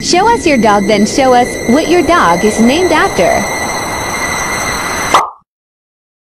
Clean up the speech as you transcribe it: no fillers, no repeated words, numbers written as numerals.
Show us your dog, then show us what your dog is named after.